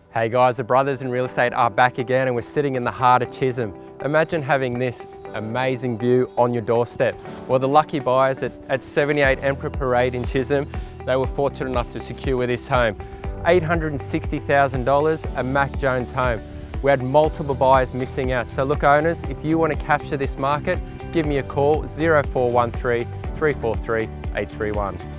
Hey guys, the brothers in real estate are back again and we're sitting in the heart of Chisolm. Imagine having this amazing view on your doorstep. Well, the lucky buyers at 78 Emperor Pde in Chisolm, they were fortunate enough to secure this home. $860,000, a Mac Jones home. We had multiple buyers missing out. So look owners, if you want to capture this market, give me a call 0413 343 831.